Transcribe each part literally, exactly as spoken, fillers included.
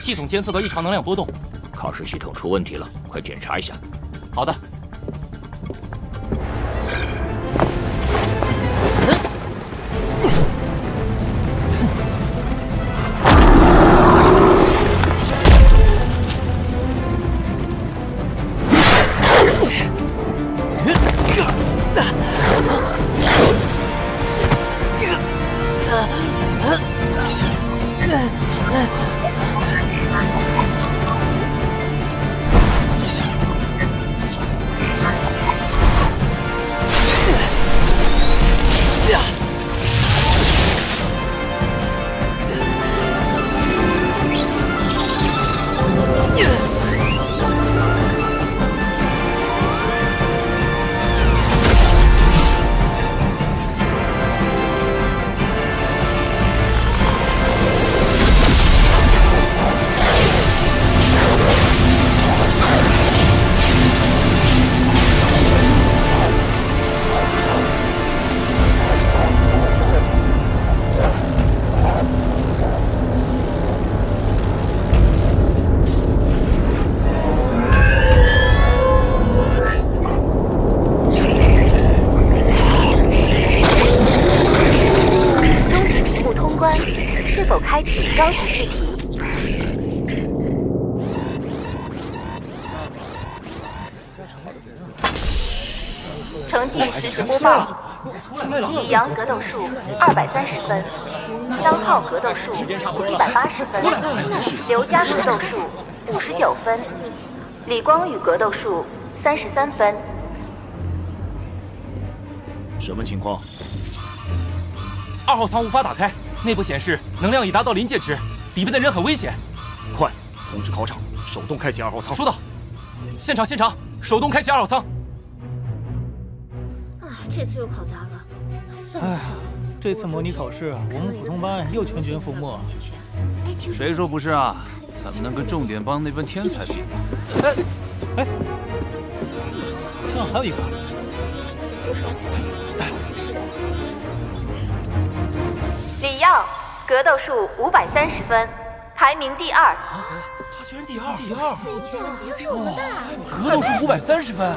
系统监测到异常能量波动。 考试系统出问题了，快检查一下。 好的。 高级试题。成绩实时播报：李阳格斗术二百三十分，张浩格斗术一百八十分，刘佳格斗术五十九分，李光宇格斗术三十三分。 什么情况？ 二号舱无法打开。 内部显示能量已达到临界值，里面的人很危险。 快通知考场，手动开启二号舱。 收到。现场，现场，手动开启二号舱。 哎，这次又考砸了。 哎，这次模拟考试，我们普通班又全军覆没。 谁说不是啊？怎么能跟重点帮那帮天才比？ 哎，哎，这样还有一个。 李耀格斗术五百三十分，排名第二。 他居然第二！第二！ 要是我们的。 格斗术五百三十分。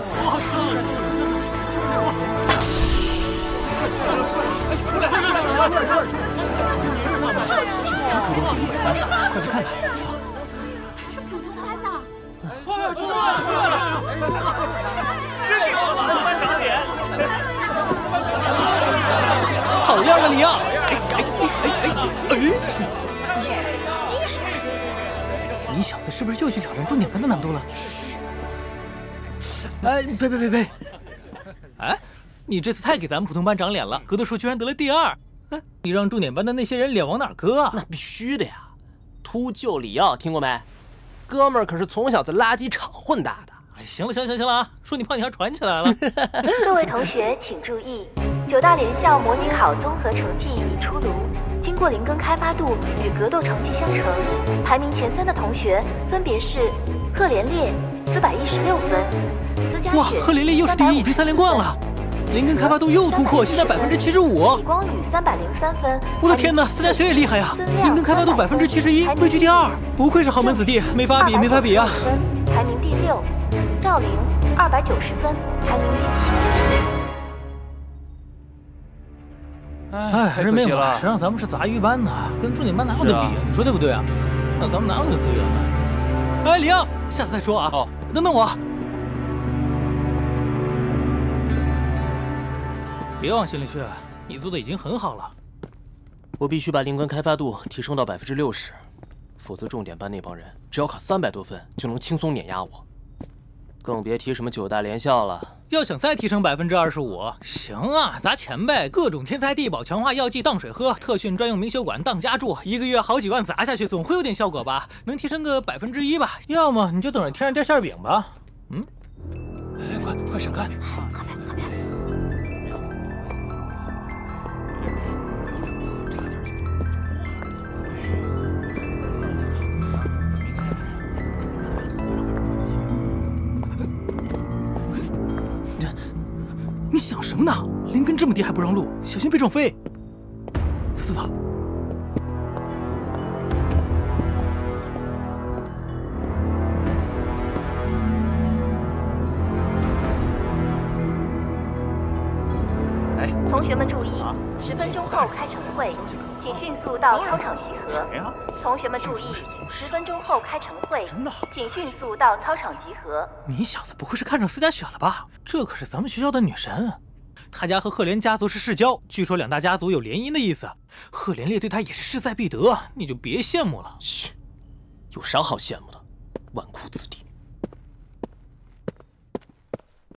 出来！出来！出来！出来！出来！格斗术五百三十，快去看看。走。 是普通班的。 快出来！出来！真给我们班长脸！ 好样的，李耀！哎哎哎哎哎！你小子是不是又去挑战重点班的难度了？嘘！哎，呸呸呸呸！哎，你这次太给咱们普通班长脸了，格斗术居然得了第二！哎，你让重点班的那些人脸往哪搁啊？ 那必须的呀！秃鹫李耀，听过没？哥们儿可是从小在垃圾场混大的。 哎，行了行了行了行了啊！说你胖你还传起来了。 各位同学请注意。 九大联校模拟考综合成绩已出炉，经过林根开发度与格斗成绩相乘，排名前三的同学分别是贺连烈四百一十六分，司佳雪哇，贺连烈又是第一，已经三连冠了。林根开发度又突破，现在百分之七十五。 李光宇三百零三分。 我的天哪，司佳雪也厉害呀！林根开发度百分之七十一，位居第二，不愧是豪门子弟，没法比，没法比啊！ 排名第六，赵玲二百九十分，排名第七。 哎，太可惜了！谁让咱们是杂鱼班呢？跟重点班哪有得比啊？你说对不对啊？那咱们哪有那资源呢？哎，李阳，下次再说啊！哦，等等我。别往心里去，你做的已经很好了。 我必须把灵根开发度提升到百分之六十，否则重点班那帮人只要考三百多分就能轻松碾压我，更别提什么九大联校了。 要想再提升百分之二十五，行啊，砸钱呗！各种天才地宝、强化药剂、当水喝，特训专用明修馆、当家住，一个月好几万砸下去，总会有点效果吧？能提升个百分之一吧？要么你就等着天上掉馅饼吧。嗯， 哎，快快闪开！ 靠边，靠边！ 你想什么呢？林根这么低还不让路，小心被撞飞！走走走。 学们注意，十分钟后开晨会，请迅速到操场集合。同学们注意，十分钟后开晨会，请迅速到操场集合。 你小子不会是看上思佳雪了吧？这可是咱们学校的女神，她家和赫连家族是世交，据说两大家族有联姻的意思。赫连烈对她也是势在必得，你就别羡慕了。 嘘，有啥好羡慕？